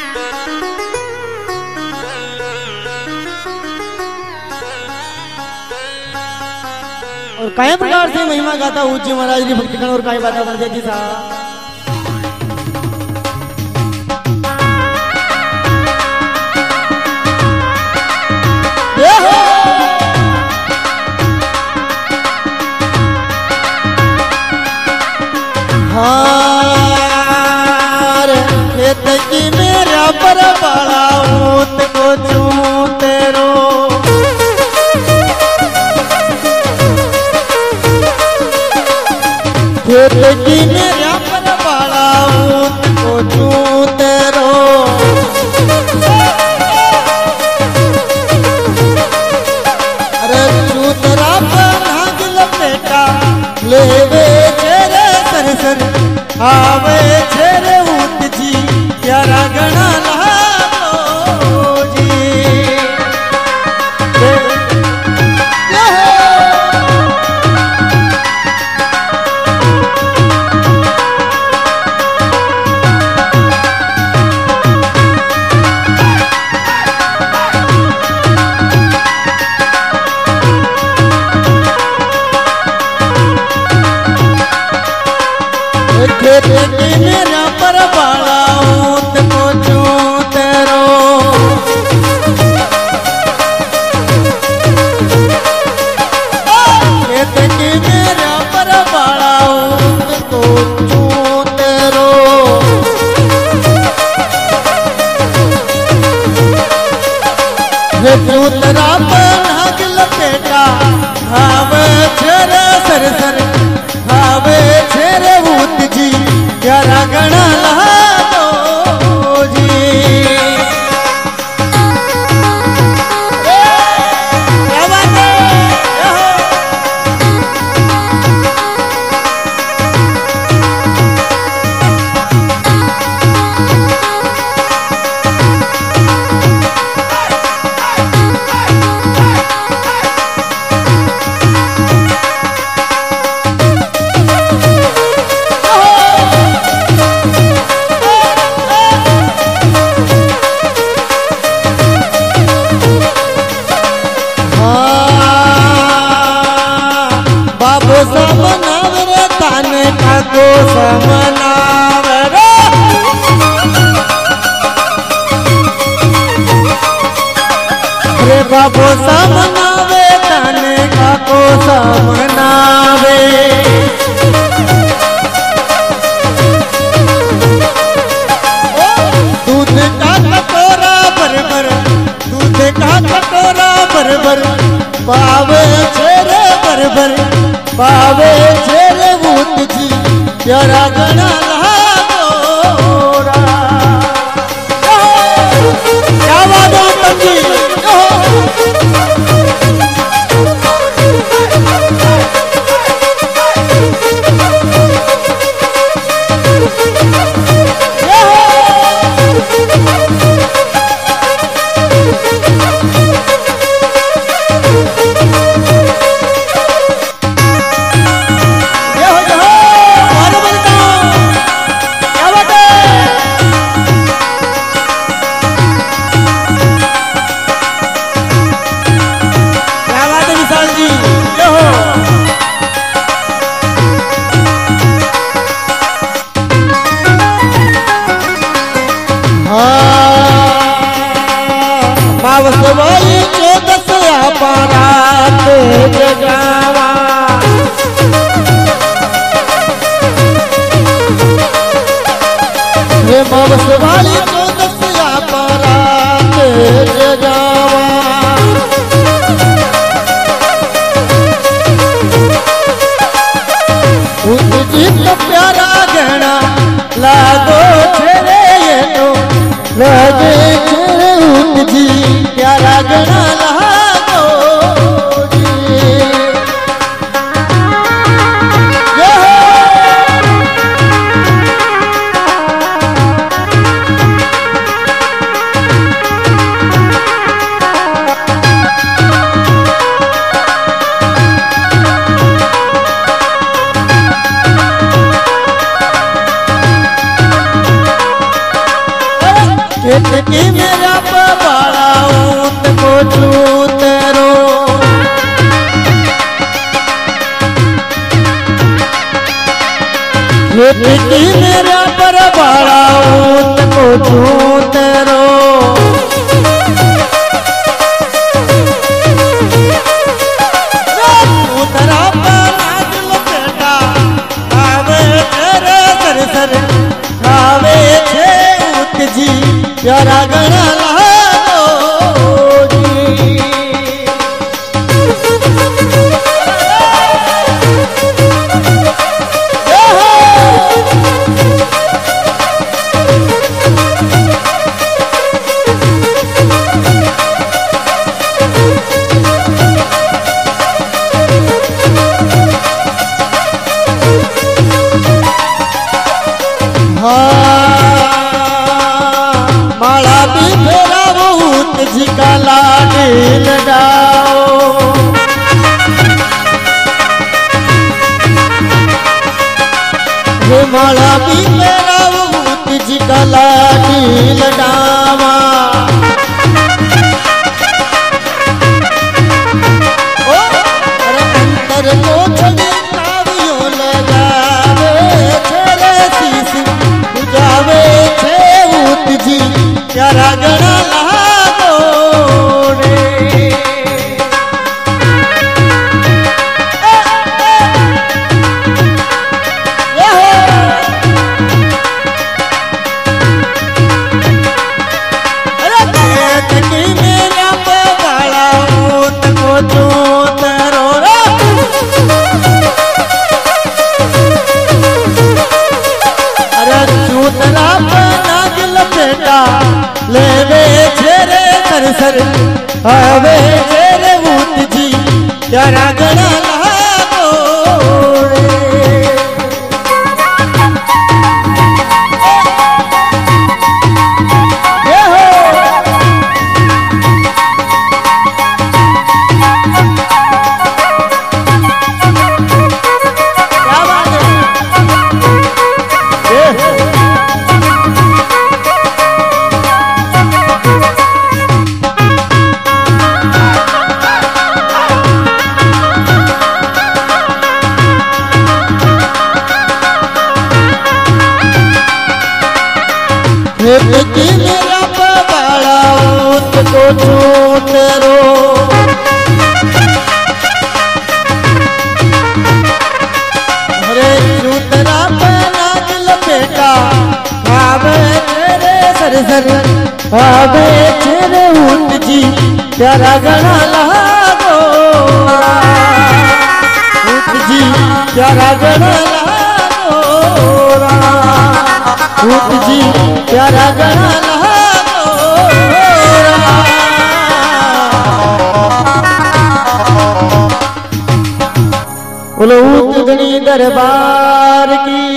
और कई प्रकार से महिमा गाता उत्जी महाराज की भक्ति और कई बातें कर देती सा हार खेत की मेरा पर बड़ा ऊत को चूते रो खेत की मेरा पर बड़ा ऊत को चूते रो अरे चूतरा पर लपेटा लेवे चेरे सरसर आवे छेरे उत्जी प्यारा गणा लालो जी मेरा पर बाला ऊत को चूते रो खेत की मेरा पर बाला ऊत को चूते रो चूतरा पर लपेटा आवे छेरे सरसर आवे छेरे उत्जी प्यारा गणा लालो जी क्या बात है समनावरे ताने ठाको समनावरे रे बाबो समनावे ताने ठाको समनावे दूध का कटोरा भर दूध का कटोरा भर पावे छेरे भर पावे छेरे उत्जी प्यारा गणा लागोरा क्या बात है तंजी मावसवाई 14 बारात जगावा हे मावसवाई 14 बारात जगावा उत्जी तो प्यारा गहना लागो छेरे ये तो लगे उत्जी प्यारा गणा लागो जी इतकी मेरा बाला ऊत को चूत रो इतकी मेरा पर बाला ऊत को चूत रो उतरा पर बेटा आवे तेरे सर सर आवे छे जी प्यारा गणा माला भी फेरा बहुत झिका लाडील डाओ हे माला भी फेरा बहुत झिका लाडील डावा अंतर को छड़ी कावियों लगावे छेरे शीश बुझावे छे जी प्यारा गणा लागो रे अरे देखी मेरा बाला ऊत को चूत रो अरे चूतरा बेटा लेवे छेरे सर सर आवे छेरे ऊत जी प्यारा गणा लागो इतकी मेरा बाला ऊत को चूत रो अरे चूतरा पहना दिल बेटा आवे तेरे सर सर आवे तेरे ऊत जी प्यारा गणा लागो ऊत जी प्यारा गणा लागो ऊत जी प्यारा गणा लागो बोलो ऊत गणी दरबार की।